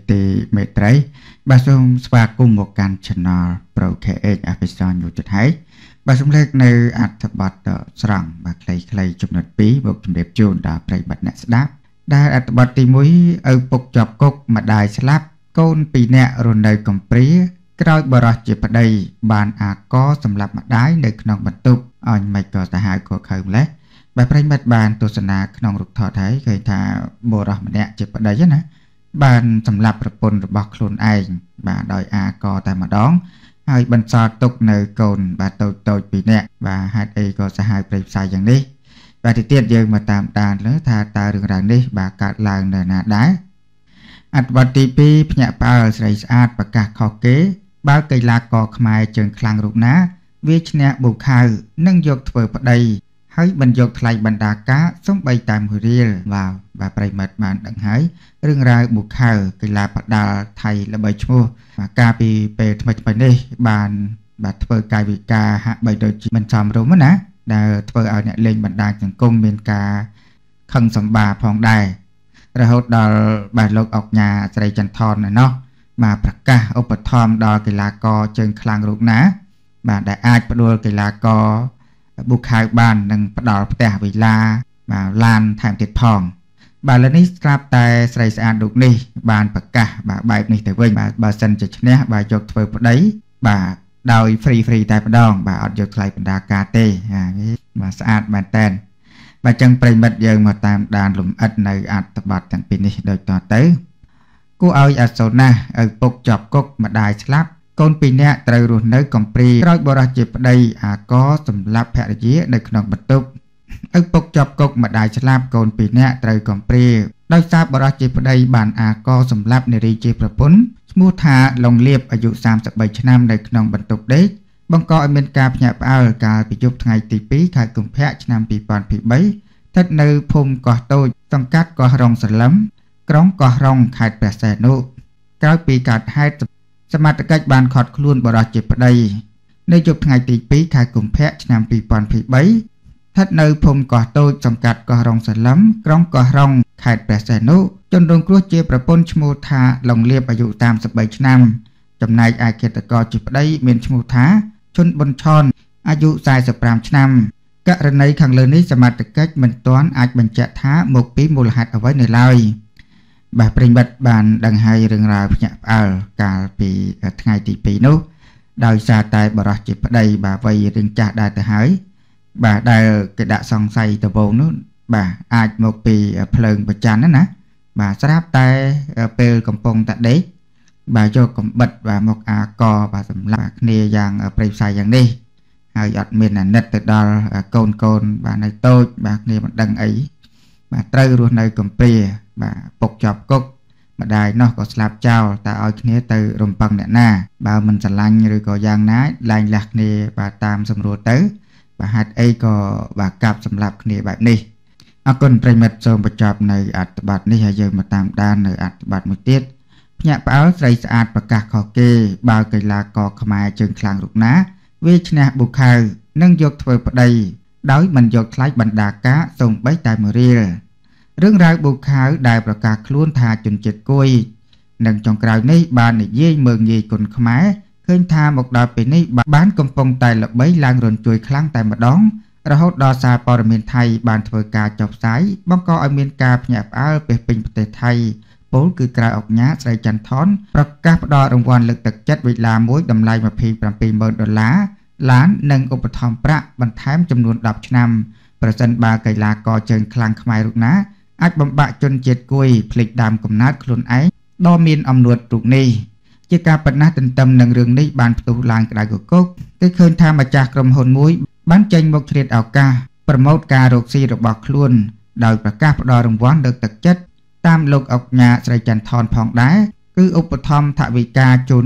tì mẹ trái bà xong spa cùng một căn channel pro KH episode như chút hay bà xong lên nơi ạt thập bát sẵn bà clay chụp nốt bí một chụp đẹp chôn đã play bật nét đáp đã ạt bát tì mũi ở bục chọc cốc mà đài slap côn pì nẹ rồi nơi cầm prí cái bờ rạch chỉ vào đây bàn có sầm lập mặt đáy nơi nòng bật tục anh mày có tài hại của khởi lẽ bà play bật bàn tu sân nòng rục thọ thấy gây thà bờ rạch mà nẹ chỉ vào đây nhá bàn sầm lập rồi pôn rồi bọc luôn ai bà đòi có tài mà đón hai bên so tục nơi cồn bà tôi bị nẹ và hai đây có sẽ hai play sai dạng đi và thì tiết dương mà tạm đàn nữa tha ta đường rằng đi bà cắt làng nơi nà đá ạt vật tí pi nhẹ bao sấy ạt và cả khó kế bao cây lá cỏ khai trường khang rụng ná viết nè bù khai nâng dọc thở vào đây hãy bận dọc thay bận đá cá sống bay tạm hồi riêng vào và bay mệt màn đặng hái rừng ra bù khai cây lá bạc đá thay là bay chua và ca pi pe thầm đi bàn bà thở cài bị ca hạ bay đôi mình chòm đúng mất ná đã thở ở nhẹ lên bận đá chẳng công bên ca khăn sầm bà phong đài rồi hốt đào bà lộc ọc nhà xây chân thon này nó mà bạc ca ốp thom đào cái lá co trên khang rụng ná bà đại ai bắt đua cái lá co buộc hai bàn nâng bắt đào tè vì la mà lan thèm tiệt phong bà lên ít scrap tay xây ăn đục đi bàn bạc ca bà bài này tới vinh bà sân chật nè bà chọc phơi vào đấy bà đào free tay bắt đòn bà ở chọc lại đá cà tê mà sát bàn tên và chân prey mật dương mà tam đàn lùm ất nơi ạt tập bát thằng pin này đôi tỏ tới cô ơi ở số na ở bục chọc cốc mà đài slap con pin nè trời luôn nơi cầm pri rồi bỏ ra chụp đây có sầm lap hẹ dế nơi nòng bật túc ở bục chọc cốc mà đài slap con pin nè trời cầm pri đôi xa bỏ ra chụp đây bàn có sầm lap này đi chụp pun mua thà lồng liệp ở dụ 37 năm nơi nòng bật túc đấyบางกอกเมนกาพญาปาลกาไปยุบไงตีปีขายกุมแพะชนำปีปอนปีใบทัดในภูมิก่อโตต้องกัดก่อรองสลัมกร้องก่อรองขายแปดแสนุกลายปีกัดให้สมาตกัดบานขอดคลุนบราจิปไดในยุบไงตีปีขายกุมแพะชนำปีปอนปีใบทัดในภูมิก่อโตต้องกัดก่อรองสลัมกร้องก่อรองขายแปดแสนุจนโดนครัวเจี๊ยประปนชมูธาลงเลียบอายุตามสบายชนำจำนายอาเกตกอจิปไดเมียนชมูธาชนบนชอนอายุสายสปรามชนำกะระในขังเลยนี้สมัติกัดมันต้อนอาจบรรจะท้าหมกปีมูลหัดเอาไว้ในลอยแบบปริบัติบานดังให้เรื่องราวพญากาลปีไงตีปีนู้ดาวซาตายบรอจิปได้บาไว้เรื่องจ่าได้แต่หายบาได้กระดาษซองใส่ตะโบนู้บาอาจหมกปีเพลิงประจันนั่นนะบาสราบตายเปลกำปงตะเด็กbà cho cầm bật và một co và sầm lạc nề dạng ở prey sai dạng đi hay giọt miền là nứt từ đó côn bà này tôi bà nề mặt đằng ấy bà trơi luôn nơi cầm pìa bà bộc chọc cốc mà đài nó có slap trao ta ở kia từ rồng bằng nè na bà mình sẵn lanh rồi có giang ná lanh lạc nề bà tam sầm ruột tới bà hạt ấy có bà cặp sầm lạc nề bài đi con prey mật sầm bộc chọc này ạt bạt này hay giờ mà tam đan này ạt bạt một tiết nhẹ báo dây sạch và cả khó kê bao cây lá cỏ khmai trường khang rụng ná viết nè bục khai nâng dọc thổi vào đây đói mình dọc lái bận đá cá sông bấy tai mờ ria rương rau bục khai đại và cả luôn thà chun chết côi nâng trong cào này bàn này dây mường gì còn khmai khơi tha một đợt bên này bán công pong tài lập bấy lang rồn chuối khlang tài mà đón rồi hốt đo xa bờ miền Tây bàn thổi cá chọc sái bong co ở miền Ca nhẹ báo về bìnhประเทศไทยbốnคือกลายออกnháใส่จันทอนประกาศดอรางวัลเลือกตึกจัดเวลามวยดำไลมาเพียง$1,000,000ล้านหนึ่งอุปธรรมประบรรทายจำนวนดับชนำประจันบาไกลาก่อเชิงคลังขมายรุกนะอาจบำบัดจนเจ็ดกุยผลิตดำกำนัดคลุนไอดอมินอำนวดรุกนี้จิกาปัญหาตำหนึ่งเรื่องนี้บานประตูลางกระไดกุกได้เคยทำมาจากกรมหนมุ้ยบ้านเจงบกเทียดเอากาประโมทการโรคซีระบาดคลุนโดยประกาศดอรางวัลเลือกตึกจัดตามลูกออกญาใส่จันทอนพองได้คืออุปธรรมทวิกาจูน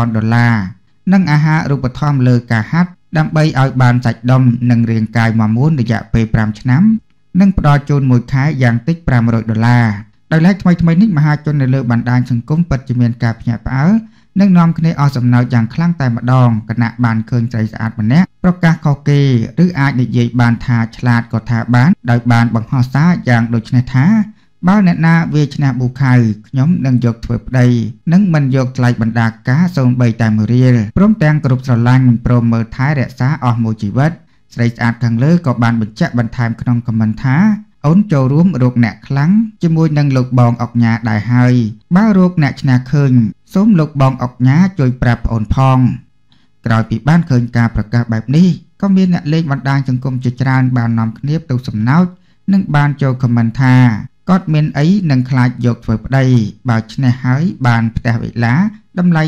$5,000นั่งอาหารรูปธรรมเลือกาฮัดดำใบเอาบานจัดดมนั่งเรียงกายมาม้วนระยะไป5 ឆ្នាំนั่งปลอจูนมวยขายอย่างติ๊ก$500โดยแรกทำไมนิดมหาจนในเลือบันดาลสังคมปัจจุบันกาพญาปานั่งนอมคเนอสำเนาอย่างคลั่งแต่มาดองขณะบานเคินใจสะอาดมันเนี้ยประกาศขอเกหรืออาจในเย่บานทาฉลาดก็ทาบานโดยบานบังฮอซ่าอย่างโดยชนะท้าបើអ្នកណាវាឈ្នះប៊ូខៅខ្ញុំនឹងយកធ្វើប្តីនឹងមិនយកថ្លៃបណ្ដាការសូម្បីតែមួយរៀលព្រមទាំងគ្រប់ស្រឡាញ់មិនព្រមមើលថែរក្សាអស់មួយជីវិតស្រីស្អាតខាងលើក៏បានបញ្ជាក់បន្ថែមក្នុងខមមិនថាអូនចូលរួមរកអ្នកខ្លាំងជាមួយនឹងលោកបងអុកញ៉ាដែរហើយបើរកអ្នកឈ្នះឃើញសូមលោកបងអុកញ៉ាជួយប្រាប់ប្អូនផងក្រោយពីបានឃើញការប្រកាសបែបនេះក៏មានអ្នកលេងបណ្ដាញសង្គមជាច្រើនបាននាំគ្នាទៅសំណើចនិងបានចូលខមមិនថាគាត់មានអីនឹងខ្លាចយកធ្វើប្តីបើឈ្នះហើយបានផ្ទះវិឡាតម្លៃ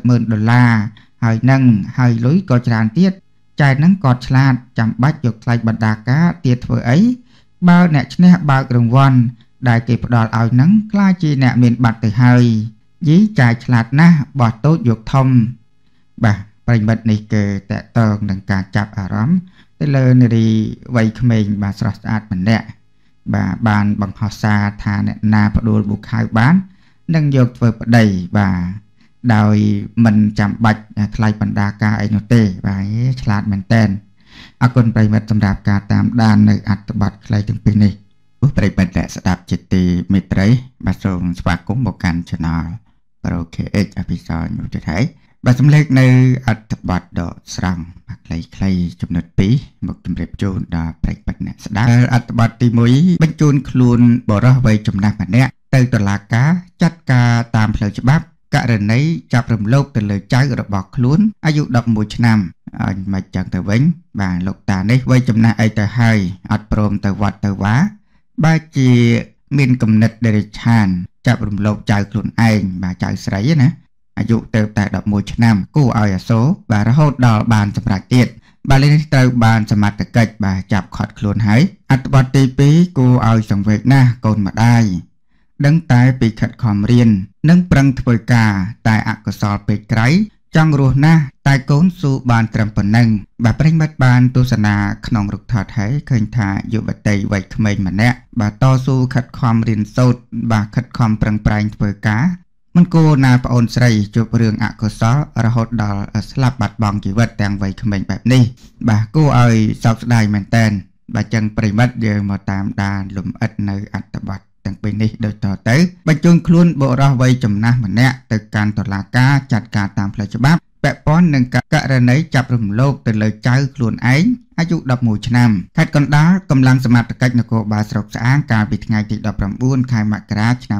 $30,000ហើយលុយក៏ច្រើនទៀតចែកនឹងគាត់ឆ្លាតចាំបាច់យកថ្លៃបណ្ដាការទៀតធ្វើអីបើអ្នកឈ្នះបើករង្វាន់ដែលគេផ្ដល់ឲ្យនឹងខ្លាចជាអ្នកមានបាត់ទៅហើយយីចាយឆ្លាតណាស់បោះតូចយកធំបាទប្រិមិត្តនេះគឺតកតងនឹងការចាប់អារម្មណ៍ទៅលើនារីវ័យក្មេងបាទស្រស់ស្អាតម្នាក់បាទបានបង្ហោះសារថាអ្នកណាផ្ដួលប៊ូខៅបាននឹងយកធ្វើប្តីបាទដោយមិនចាំបាច់ថ្លៃបណ្ដាការអីនោះទេបាទឆ្លាតមែនតើអរគុណប្រិមិត្តសម្រាប់ការតាមដាននៅអត្ថបទខ្លីទាំងពីរនេះប្រិមិត្តដែលស្ដាប់ជាទីមេត្រីបាទសូមស្វាគមន៍មកកាន់ Channel Pro KH អភិសាលយុទ្ធថៃបាទសម្លេចនៅអត្ថបទដ៏ស្រង់បាទខ្លីៗចំណុច2មកជម្រាបជូនដល់ប្រិមិត្តអ្នកស្ដាប់អត្ថបទទី1បញ្ជូនខ្លួនបរិសុទ្ធវ័យចំណាស់ម្នាក់ទៅតុលាការចាត់ការតាមផ្លូវច្បាប់ករណីចាប់រំលោភទៅលើចៅរបស់ខ្លួនអាយុ11ឆ្នាំមិនចឹងទៅវិញបាទលោកតានេះវ័យចំណាស់អីទៅហើយអត់ព្រមទៅវត្តទៅវាបែរជាមានគំនិតដរិឆានចាប់រំលោភចៅខ្លួនឯងបាទចៅស្រីណាអាយុទៅតែ11ឆ្នាំគួរឲ្យអាសូរបាទរហូតដល់បានសម្រេចទៀតបាទនេះត្រូវបានសមត្ថកិច្ចបាទចាប់ឃាត់ខ្លួនហើយអត្ថបទទី2គួរឲ្យសង្វេគណាស់កូនម្ដាយដឹងតែពីខិតខំរៀននិងប្រឹងធ្វើការតែអកុសលពេកក្រៃចង់រស់ណាស់តែកូនស៊ូបានត្រឹមប៉ុណ្ណឹងបាទប្រិមិត្តបានទស្សនាក្នុងរូបថតហើយឃើញថាយុវតីវ័យក្មេងម្នាក់បាទតស៊ូខិតខំរៀនសូត្របាទខិតខំប្រឹងប្រែងធ្វើការមិនគួរណាប្អូនស្រីជួបរឿងអកុសលរហូតដល់ស្លាប់បាត់បង់ជីវិតទាំងវ័យក្មេងបែបនេះបាទគួរឲ្យសោកស្ដាយមែនតើបាទចឹងប្រិមិត្តយើងមកតាមដានលំអិតនៅអត្ថបទទាំងពីរនេះដូចតទៅបញ្ជូនខ្លួនបុរសវ័យចំណាស់ម្នាក់ទៅកាន់តុលាការចាត់ការតាមផ្លូវច្បាប់ពាក់ព័ន្ធនឹងករណីចាប់រំលោភទៅលើចៅខ្លួនឯងអាយុ11ឆ្នាំខេត្តកណ្ដាលកម្លាំងសមត្ថកិច្ចនគរបាលស្រុកស្អាងកាលពីថ្ងៃទី19ខែមករាឆ្នាំ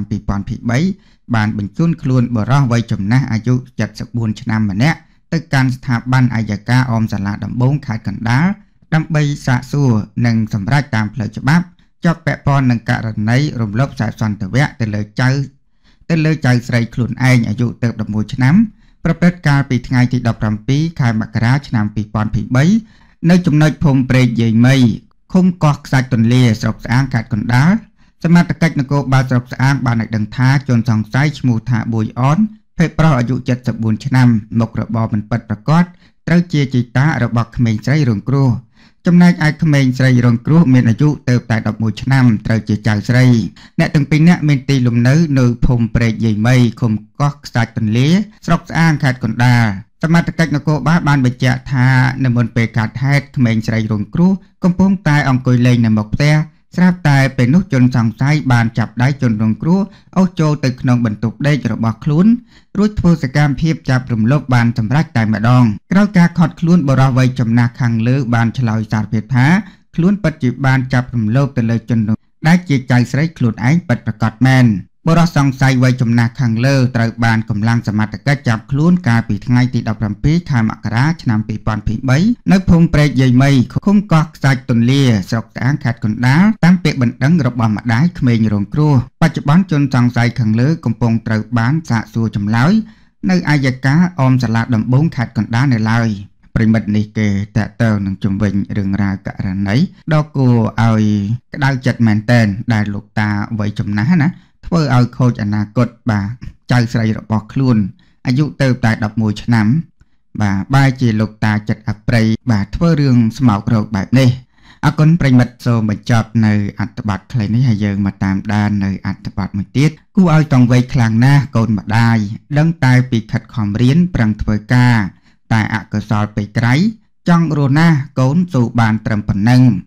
2023បានបញ្ជូនខ្លួនបុរសវ័យចំណាស់អាយុ74ឆ្នាំម្នាក់ទៅកាន់ស្ថាប័នអัยការអមសាលាដំបងខេត្តកណ្ដាលដើម្បីសាកសួរនិងសម្រេចតាមផ្លូវច្បាប់ជាប់ពាក់ព័ន្ធនឹងករណីរំលោភខ្សែសន្តិវៈទៅលើចៅស្រីខ្លួនឯងអាយុទៅ11ឆ្នាំប្រព្រឹត្តកាលពីថ្ងៃទី17ខែមករាឆ្នាំ2023នៅចំណុចភូមិព្រែកយាយមីឃុំកោះខ្សាច់ទន្លាស្រុកស្អាងខេត្តកណ្ដាលសមត្ថកិច្ចនគរបាលស្រុកស្អាងបានឲ្យដឹងថាជនសង្ស័យឈ្មោះថាប៊ុយអនភេទប្រុសអាយុ74ឆ្នាំមុខរបរមិនពិតប្រាកដត្រូវជាជីតារបស់ក្មេងស្រីរងគ្រោះចំណែកឯក្មេងស្រីរងគ្រោះមានអាយុទៅតែ11ឆ្នាំត្រូវជាចៅស្រីអ្នកទាំងពីរនាក់មានទីលំនៅនៅភូមិព្រែកយាយមីឃុំកោះខ្សាច់ទន្លាស្រុកស្អាងខេត្តកណ្ដាលសមត្ថកិច្ចនគរបាលបានបញ្ជាក់ថានៅមុនពេលកើតហេតុក្មេងស្រីរងគ្រោះកំពុងតែអង្គុយលេងនៅមុខផ្ទះស្រាប់តែពេលនោះជនសង្ស័យបានចាប់ដៃជនរងគ្រោះអូសចូលទៅក្នុងបន្ទប់ដេករបស់ខ្លួនរួចធ្វើសកម្មភាពចាប់រំលោភបានសម្រេចតែម្ដងក្រោយការឃាត់ខ្លួនបុរសវ័យចំណាស់ខាងលើបានឆ្លើយសារភាពថាខ្លួនពិតជាបានចាប់រំលោភទៅលើជនដែលជាចៅស្រីខ្លួនឯងពិតប្រាកដមែនបុរសសង្ស័យវ័យចំណាស់ខាងលើត្រូវបានកម្លាំងសមត្ថកិច្ចចាប់ខ្លួនកាលពីថ្ងៃទី17ខែមករាឆ្នាំ2023នៅភូមិព្រែកយាយមីឃុំកោះខ្សាច់ទន្លាស្រុកស្អាងខេត្តកណ្ដាលតាមពាក្យបណ្ដឹងរបស់ម្ដាយក្មេងរងគ្រោះបច្ចុប្បន្នជនសង្ស័យខាងលើកំពុងត្រូវបានសាកសួរចម្លើយនៅអัยការអមសាលាដំបងខេត្តកណ្ដាលនៅឡើយប្រិមិត្តនេះគេតកតើនឹងជំវិញរឿងរ៉ាវករណីដ៏គួរឲ្យក្តៅចិត្តមែនទែនដែលលោកតាវ័យចំណាស់ណាធ្វើឲ្យខូចអនាគតបាទចៅស្រីរបស់ខ្លួនអាយុទៅតែ11ឆ្នាំបាទបែរជាលោកតាចិត្តអប្រិយបាទធ្វើរឿងស្មោករោគបែបនេះអរគុណប្រិមិត្តសូមបញ្ចប់នៅអត្ថបទខ្លីនេះហើយយើងមកតាមដាននៅអត្ថបទមួយទៀតគួរឲ្យតង្វេកខ្លាំងណាស់កូនម្ដាយដឹងតែពីខិតខំរៀនប្រឹងធ្វើការតែអកុសលពេកក្រៃចង់រស់ណាស់កូនស៊ូបានត្រឹមប៉ុណ្ណឹង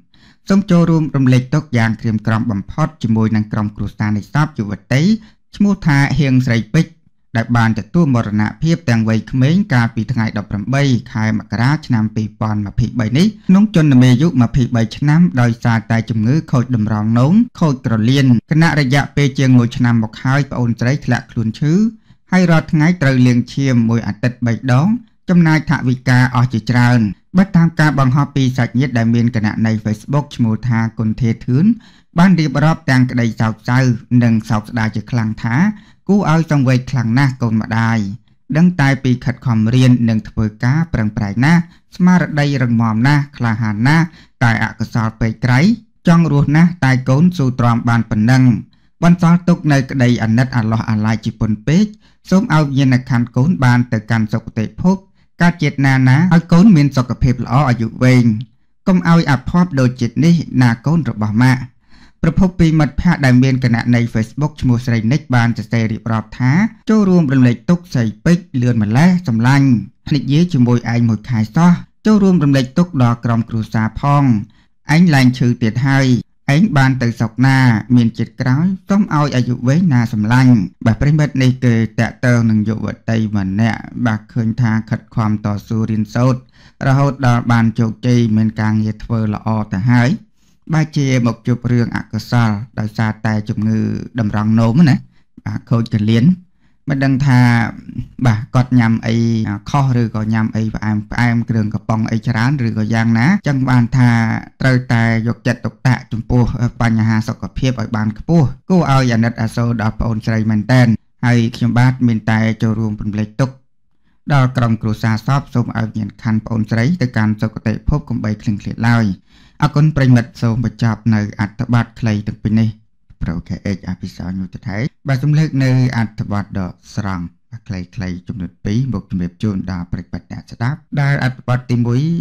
សូមចូលរួមរំលែកទុក្ខយ៉ាងក្រៀមក្រំបំផុតជាមួយនឹងក្រុមគ្រួសារនៃសពយុវតីឈ្មោះថាហៀងស្រីពេជ្រដែលបានទទួលមរណភាពទាំងវ័យក្មេងកាលពីថ្ងៃ18ខែមករាឆ្នាំ2023នេះក្នុងជន្មាយុ23ឆ្នាំដោយសារតែជំងឺខូចតម្រងនោមខូចក្រលៀនគណៈរយៈពេលជាង1ឆ្នាំមកហើយប្អូនស្រីធ្លាក់ខ្លួនឈឺហើយរាល់ថ្ងៃត្រូវលាងឈាមមួយអាទិត្យ3ដងចំណាយថវិកាអស់ជាច្រើនបើតាមការបង្ហោះពីសាច់ញាតិដែលមានគណនី Facebook ឈ្មោះថាគុណធាធឿនបានរៀបរាប់ទាំងក្តីសោកសៅនិងសោកស្ដាយជាខ្លាំងថាគួរឲ្យសង្វេគខ្លាំងណាស់កូនម្ដាយដឹងតែពីខិតខំរៀននិងធ្វើការប្រឹងប្រែងណាស់ស្មារតីរឹងមាំណាស់ក្លាហានណាស់តែអកុសលពេកក្រៃចង់រស់ណាស់តែកូនស៊ូទ្រាំបានប៉ុណ្ណឹងបន្សល់ទុកនៅក្តីអាណិតអាឡោះអាឡាយជាពន់ពេកសូមឲ្យវិញ្ញាណក្ខន្ធកូនបានទៅកាន់សុគតិភពកើតជាតិណាឲ្យកូនមានសុខភាពល្អអាយុវែងកុំឲ្យអភ័ព្វដូចជាតិនេះណាកូនរបស់ម៉ាក់ប្រភពពីមិត្តភ័ក្តិដែលមានគណនី Facebook ឈ្មោះស្រីនិចបានសរសេររៀបរាប់ថាចូលរួមរំលែកទុក្ខស្រីពេជ្រលឿនម្លេះសម្លាញ់និយាយជាមួយឯងមួយខែសោះចូលរួមរំលែកទុក្ខដល់ក្រុមគ្រួសារផងឯងឡើងឈឺទៀតហើយឯងបានទៅសុកណាមានចិត្តក្រោយសូមឲ្យអាយុវែងណាសម្លាញ់បាទប្រិមិត្តនេះគឺតកតើនឹងយុវតីម្នាក់បាទឃើញថាខិតខំតស៊ូរៀនសូត្ររហូតដល់បានជោគជ័យមានការងារធ្វើល្អទៅហើយបែរជាមកជួបរឿងអកុសលដោយសារតែជំងឺតម្រង់នោមណាបាទខូចកលៀនមិនដឹងថាបាទគាត់ញ៉ាំអីខុសឬក៏ញ៉ាំអីផ្អែមគ្រឿងកំប៉ុងអីច្រើនឬក៏យ៉ាងណាចឹងបានថាត្រូវតែយកចិត្តទុកដាក់ចំពោះបញ្ហាសុខភាពឲ្យបានខ្ពស់គួរឲ្យអាណិតអាសូរដល់ប្អូនស្រីមែនតើហើយខ្ញុំបាទមានតែចូលរួមរំលែកទុក្ខដល់ក្រុមគ្រួសារសពសូមឲ្យមានខណ្ឌប្អូនស្រីទៅកាន់សុគតិភពកុំបីឃ្លៀងឃ្លាតឡើយអរគុណប្រិមិត្តសូមបញ្ចប់នៅអត្ថបទខ្លីទាំងពីរនេះប្រូ KH អភិសាលយុទ្ធថៃបាទសំឡេងនៅអត្ថបទដ៏ស្រង់ខ្លីៗចំនួន2មកជម្រាបជូនដល់ប្រិមិត្តអ្នកស្ដាប់ដែលអត្ថបទទី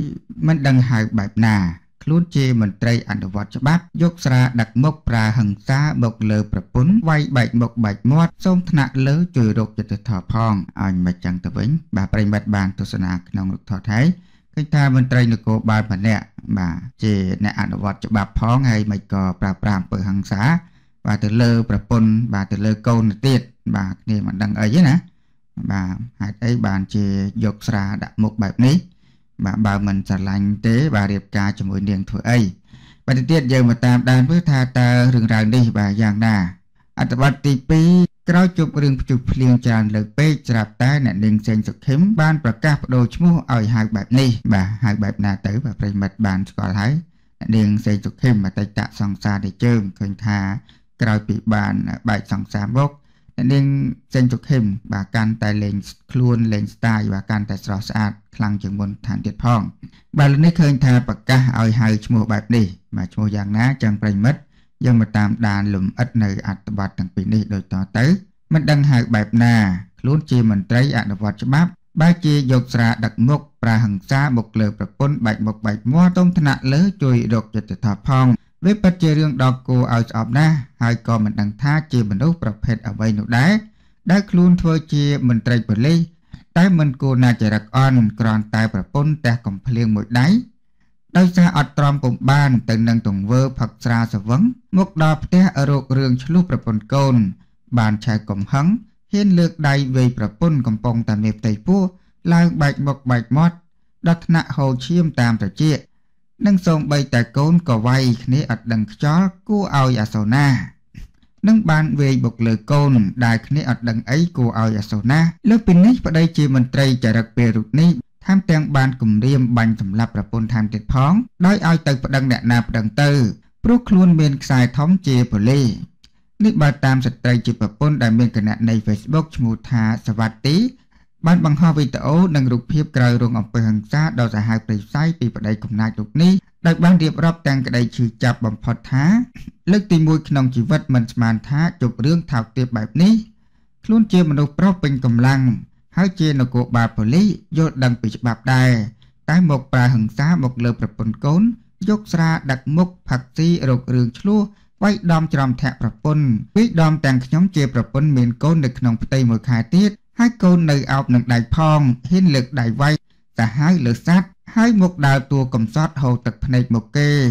1មិនដឹងហៅបែបណាខ្លួនជាមន្ត្រីអនុវត្តច្បាប់យកស្រាដឹកមុខប្រើហិង្សាមកលើប្រពន្ធវាយបែកមុខបែកមាត់សូមថ្នាក់លើជួយរកយុត្តិធម៌ផងឲ្យមិនចឹងទៅវិញបាទប្រិមិត្តបានទស្សនាក្នុងរូបថតថៃឃើញថាមន្ត្រីនគរបាលម្នាក់បាទជាអ្នកអនុវត្តច្បាប់ផងហើយមិនក៏ប្រើប្រាស់អំពើហិង្សាបាទទៅលើប្រពន្ធបាទទៅលើកូនទៅទៀតបាទគ្នាមិនដឹងអីទេណាបាទហេតុអីបានជាយកស្រាដាក់មុខបែបនេះបាទបើមិនស្រឡាញ់ទេបាទរៀបការជាមួយនាងធ្វើអីបាទទៅទៀតយើងមកតាមដានមើលថាតើរឿងរ៉ាវនេះបាទយ៉ាងណាអត្ថបទទី2ក្រោយជប់រឿងភ្ជុះភ្លៀងច្រើនលើកពេកស្រាប់តែអ្នកនាងសេងសុខឹមបានប្រកាសបដូរឈ្មោះឲ្យហៅបែបនេះបាទហៅបែបណាទៅបាទប្រិមិត្តបានស្គាល់ហើយអ្នកនាងសេងសុខឹមអតីតសង្សារនៃជើងឃើញថាក្រោយពីបានបែកសង្សារមកអ្នកនាងសេងសុខឹមបាទកាន់តែលេងខ្លួនលេងស្ទាយបាទកាន់តែស្រស់ស្អាតខ្លាំងជាងមុនឋានទៀតផងបាទនេះឃើញថាប្រកាសឲ្យហៅឈ្មោះបែបនេះបាទឈ្មោះយ៉ាងណាចឹងប្រិមិត្តយើងមកតាមដានលំអិតនៅអត្ថបទទាំងពីរនេះដូចតទៅមិនដឹងហៅបែបណាខ្លួនជាមន្ត្រីអនុវត្តច្បាប់បែរជាយកស្រាដឹកមុខប្រើហិង្សាមកលើប្រពន្ធបែកមុខបែកមាត់ទុំថ្នាក់លើជួយរកយុត្តិធម៌ផងវាពិតជារឿងដ៏គួរឲ្យស្អប់ណាស់ហើយក៏មិនដឹងថាជាមនុស្សប្រភេទអ្វីនោះដែរដែលខ្លួនធ្វើជាមន្ត្រីប៉ូលីសតែមិនគួរណាចរិតអន់គ្រាន់តែប្រពន្ធតែកំភ្លៀងមួយដៃដោយសារអត់ទ្រាំពុំបានទៅនឹងទង្វើផឹកស្រាស្វឹងមកដល់ផ្ទះរករឿងឆ្លោះប្រពន្ធកូនបានឆែកកំហឹងហ៊ានលើកដៃវាយប្រពន្ធកំពុងតែមេផ្ទៃពោះឡើងបែកមុខបែកមាត់ដល់ថ្នាក់ហូរឈាមតាមត្រចៀកនិងសូម្បីតែកូនក៏វាយគ្នាអត់ដឹងខ្យល់គួរឲ្យអាសូរណានឹងបានវាយបុកលើកូនដែលគ្នាអត់ដឹងអីគួរឲ្យអាសូរណាលើពីនេះប្តីជាមន្ត្រីចរិតពេលរូបនេះថែមទាំងបានគំរាមបាញ់សម្លាប់ប្រពន្ធថែមទៀតផងដោយឲ្យទៅប្តឹងអ្នកណាប្តឹងទៅព្រោះខ្លួនមានខ្សែធំជាប៉ូលីសនេះបើតាមស្ត្រីជាប្រពន្ធដែលមានគណនី Facebook ឈ្មោះថាសវត្ទីបានបង្ហោះវីដេអូនិងរូបភាពក្រោយរងអំពើហិង្សាដ៏សាហាវព្រៃផ្សៃពីប្តីកំណាចរូបនេះដោយបានរៀបរាប់ទាំងក្តីឈឺចាប់បំផុតថាលើកទី1ក្នុងជីវិតមិនស្មានថាជប់រឿងថោកទាបបែបនេះខ្លួនជាមនុស្សប្រុសពេញកម្លាំងហើយជានគរបាលប៉ូលីសយល់ដឹងពីច្បាប់ដែរតែមកប្រើហិង្សាមកលើប្រពន្ធកូនយកស្រាដឹកមុខផឹកស៊ីរករឿងឆ្លោះវាយដំច្រំធាក់ប្រពន្ធពីដំទាំងខ្ញុំជាប្រពន្ធមានកូននៅក្នុងផ្ទៃមួយខែទៀតហើយកូននៅអោបនឹងដៃផងហ៊ានលើកដៃវាយសាហាវលើសัตว์ហើយមកដើរតួកំសត់ហូរទឹកភ្នែកមកគេ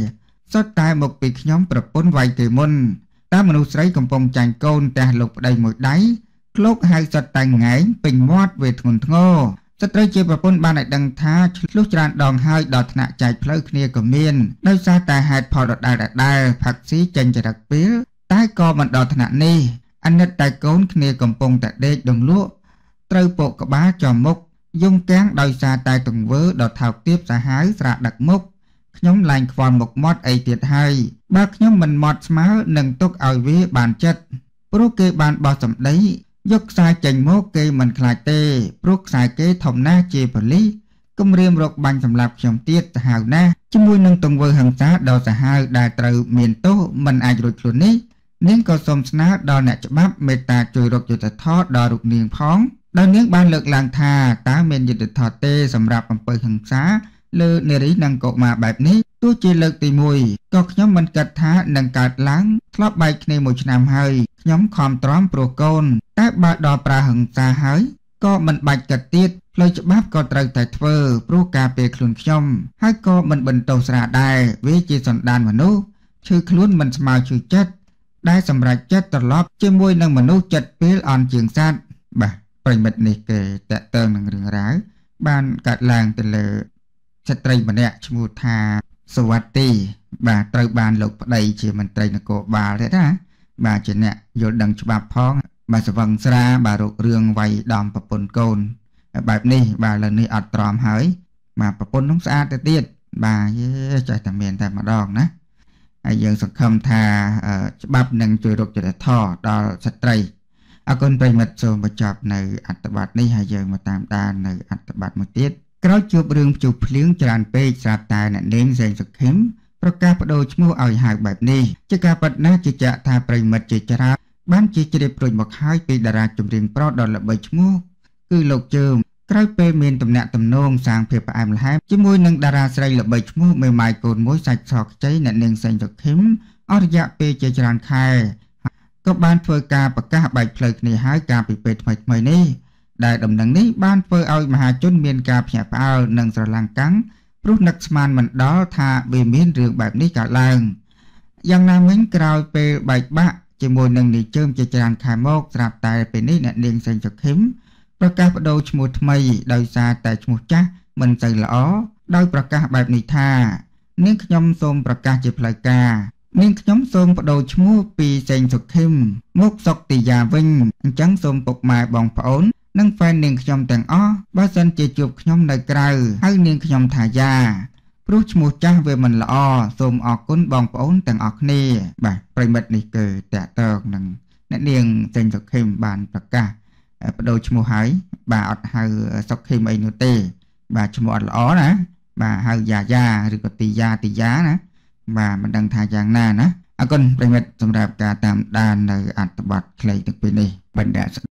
សុទ្ធតែមកពីខ្ញុំប្រពន្ធវាយគេមុនតាមមនុស្សស្រីកំពុងចាញ់កូនតែលោកប្តីមួយដៃក្លោកហៅសុទ្ធតែងែងពេញមាត់វេធ្ងន់ធ្ងរស្ត្រីជាប្រពន្ធបានឲ្យដឹងថាឆ្លោះច្រើនដងហើយដល់ថ្នាក់ចែកផ្លូវគ្នាក៏មានដោយសារតែហេតុផលដដែលផាក់ស៊ីចេញចរិតពេលតែក៏មិនដល់ថ្នាក់នេះអាណិតតែកូនគ្នាកំពុងតែដេកដងលក់ត្រូវពកក្បាលចំមុខយំកាំងដោយសារតែទង្វើដ៏ថោកទាបសាហាវស្រាដឹកមុខខ្ញុំឡើងខ្វល់មុខមាត់អីទៀតហើយបើខ្ញុំមិនមាត់ស្មើនឹងទុកឲ្យវាបានចិត្តព្រោះគេបានបោះសម្ដីយកខ្សែចេញមកគេមិនខ្លាចទេព្រោះខ្សែគេធំណាស់ជាប៉ូលីសគំរាមរកបាញ់សម្លាប់ខ្ញុំទៀតសាហាវណាស់ជាមួយនឹងទង្វើហិង្សាដ៏សាហាវដែលត្រូវមានទោសមិនអាចរួចខ្លួននេះនាងក៏សូមស្នើដល់អ្នកច្បាប់មេត្តាជួយរកយុត្តិធម៌ដល់រូបនាងផងដោយនាងបានលើកឡើងថាតើមានយុត្តិធម៌ទេសម្រាប់អំពើហិង្សាលើនារីនិងកុមារបែបនេះទោះជាលើកទី1ក៏ខ្ញុំមិនគិតថានឹងកើតឡើងធ្លាប់បែកគ្នា1ឆ្នាំហើយខ្ញុំខំទ្រាំព្រោះកូនតែបើដល់ប្រើហិង្សាហើយក៏មិនបាច់គិតទៀតផ្លូវច្បាប់ក៏ត្រូវតែធ្វើព្រោះការពារខ្លួនខ្ញុំហើយក៏មិនបន្ទោសស្រាដែរវាជាសន្តានមនុស្សឈឺខ្លួនមិនស្មើឈឺចិត្តដែលសម្រេចចិត្តត្រឡប់ជាមួយនឹងមនុស្សចិត្តពេលអន់ជាងសត្វបាទប្រិមិត្តនេះគេតកតើនឹងរឿងរ៉ាវបានកើតឡើងទៅលើស្ត្រីម្នាក់ឈ្មោះថាសវត្ទីបាទត្រូវបានលោកប្តីជាមន្ត្រីនគរបាលទេណាបាទជាអ្នកយល់ដឹងច្បាប់ផងបាទស្វឹងស្រាបាទរករឿងវាយដំប្រពន្ធកូនបែបនេះបាទលើនេះអត់ទ្រាំហើយបាទប្រពន្ធនោះស្អាតទៅទៀតបាទយេចេះតែមានតែម្ដងណាហើយយើងសង្ឃឹមថាច្បាប់នឹងជួយរកយុត្តិធម៌ដល់ស្ត្រីអរគុណប្រិមិត្តសូមបញ្ចប់នៅអត្ថបទនេះហើយយើងមកតាមដាននៅអត្ថបទមួយទៀតក្រោយជួបរឿងភ្ជុះភ្លៀងច្រើនពេកស្រាប់តែអ្នកនាងសេងសុខឹមប្រកាសបដូរឈ្មោះឲ្យហៅបែបនេះជាការពិតណាស់ជាចាក់ថាប្រិមិត្តជាច្រើនបានជាជ្រាបព្រួយមកហើយពីតារាចម្រៀងប្រុសដ៏ល្បីឈ្មោះគឺលោកជើមក្រោយពេលមានទំនាក់ទំនងសាងភាពផ្អែមល្ហែមជាមួយនឹងតារាស្រីល្បីឈ្មោះមេម៉ាយកូនមួយសាច់សខ្ចីអ្នកនាងសេងសុខឹមអស់រយៈពេលជាច្រើនខែក៏បានធ្វើការប្រកាសបែកផ្លូវគ្នាហើយកាលពីពេលថ្មីៗនេះដែលដំណឹងនេះបានធ្វើឲ្យមហាជនមានការភ្ញាក់ផ្អើលនិងស្រឡាំងកាំងព្រោះនឹកស្មានមិនដល់ថាវាមានរឿងបែបនេះកើតឡើងយ៉ាងណាមិញក្រោយពេលបែកបាក់ជាមួយនឹងនាយជើមជាច្រើនខែមកស្រាប់តែពេលនេះអ្នកនាងសេងសុខឹមប្រកាសបដូរឈ្មោះថ្មីដោយសារតែឈ្មោះចាស់មិនសូវល្អដោយប្រកាសបែបនេះថានាងខ្ញុំសូមប្រកាសជាផ្លូវការនាងខ្ញុំសូមបដូរឈ្មោះពីសេងសុខឹមមកសុកទីយ៉ាវិញអញ្ចឹងសូមពុកម៉ែបងប្អូននិងហ្វេននាងខ្ញុំទាំងអស់បើសិនជាជួបខ្ញុំនៅក្រៅហើយនាងខ្ញុំថាយ៉ាព្រោះឈ្មោះចាស់វាមិនល្អសូមអរគុណបងប្អូនទាំងអស់គ្នាបាទប្រិមិត្តនេះគឺតកតងនឹងអ្នកនាងសេងសុខឹមបានប្រកាសបដូរឈ្មោះហើយបាទអត់ហៅសុខឹមអីនោះទេបាទឈ្មោះអត់ល្អណាបាទហៅយ៉ាឬក៏ទីយ៉ាណាបាទមិនដឹងថាយ៉ាងណាណាអរគុណប្រិមិត្តសម្រាប់ការតាមដាននៅអត្ថបទខ្លីទាំងពីរនេះបណ្ឌិត